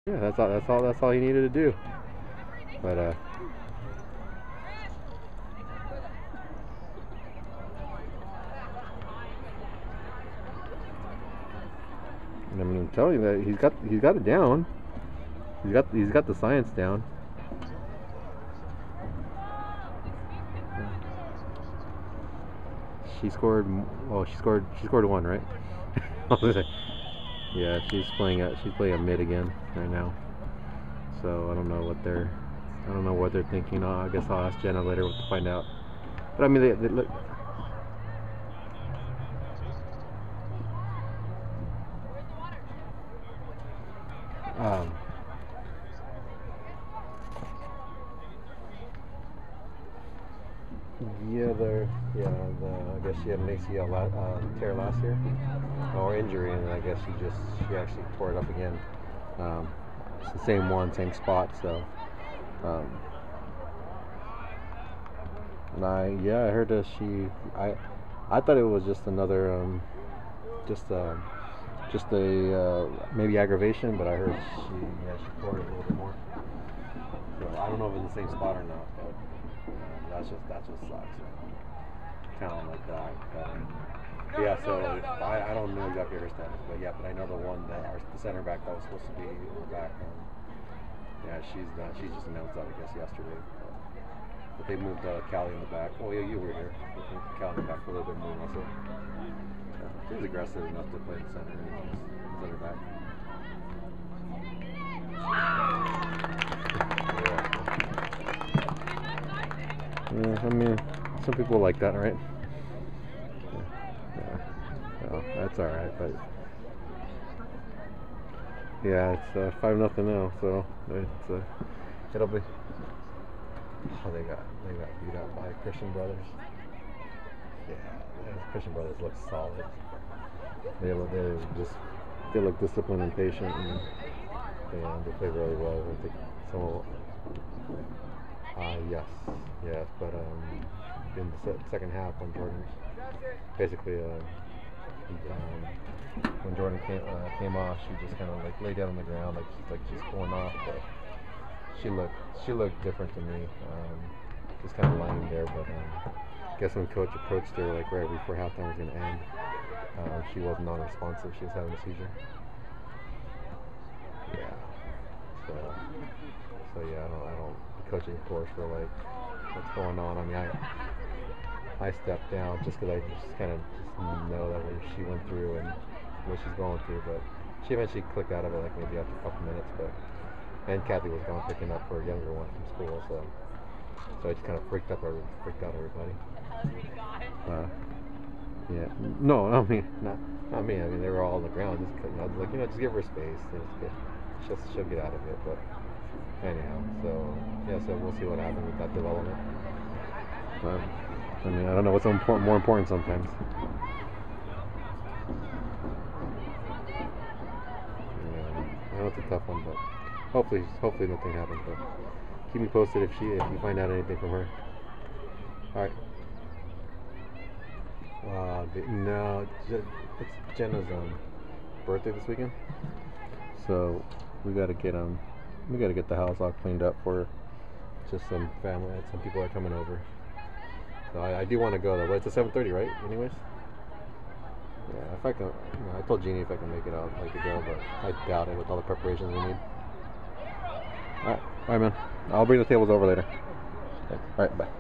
Yeah, that's all he needed to do. But I'm telling you that he's got it down. He's got the science down. She scored. Oh, she scored one, right? Yeah, she's playing a mid again right now. So I don't know what they're thinking. I guess I'll ask Jenna later to find out. But I mean, they look. Um, I guess she had an ACL tear last year, or injury, and I guess she actually tore it up again. It's the same one, same spot. So, um, and I heard that I thought it was just another just just a maybe aggravation, but I heard she tore it a little bit more. So I don't know if it's the same spot or not, but that just sucks. Kind of like that. Yeah, so I don't know exactly her status, but yeah, but I know the one the center back that was supposed to be back. Yeah, she's not. She's just announced that I guess yesterday. But they moved Callie in the back. Oh yeah, you were here. I think Callie in the back for a little bit more also. Yeah, she's aggressive enough to play in the center. Center back. Yeah, I mean, some people like that, right? Yeah. Well, that's all right, but yeah, it's 5-0 now, so it'll be. Oh, they got beat up by Christian Brothers. Yeah, Christian Brothers look solid. They look disciplined and patient, and they play really well. I think some yes, but in the second half when Jordan basically when Jordan came off, she just kind of like lay down on the ground like she's going off, but she looked different to me. Just kind of lying there, but I guess when coach approached her like right before halftime was going to end, she was non-responsive. She was having a seizure. Yeah. So yeah, I don't. The coaching course for like what's going on. I mean, I stepped down just because I just kind of just know that what she went through and what she's going through. But she eventually clicked out of it, like maybe after a couple minutes. But and Kathy was gone picking up her younger one from school, so it just kind of freaked out everybody. Yeah. No, I mean not me. I mean they were all on the ground. Just I was like just give her space. She'll get out of it. But anyhow, so yeah, so we'll see what happens with that development. But I mean I don't know what's more important sometimes. Yeah, I know it's a tough one, but hopefully nothing happens. But keep me posted if you find out anything from her. All right. No, it's Jenna's birthday this weekend, so we gotta get the house all cleaned up for just some family. Some people are coming over, so I do want to go though. But it's at 7:30, right? Anyways, yeah. If I can, I told Jeannie if I can make it, I'd like to go, but I doubt it with all the preparations we need. All right, man. I'll bring the tables over later. Okay. All right, bye.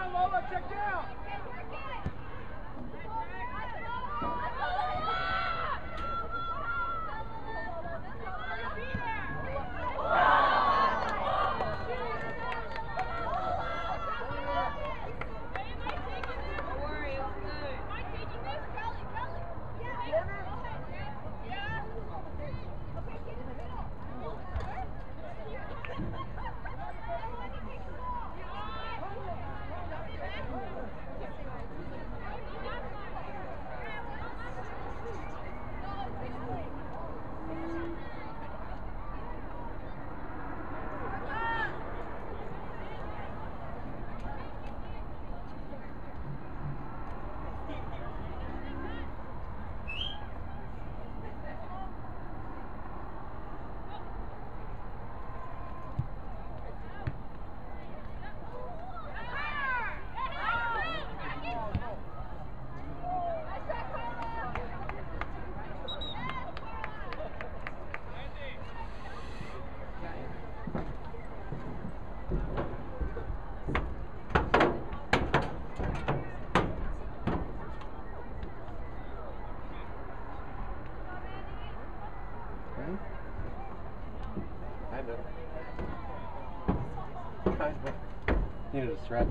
Needed a stretch.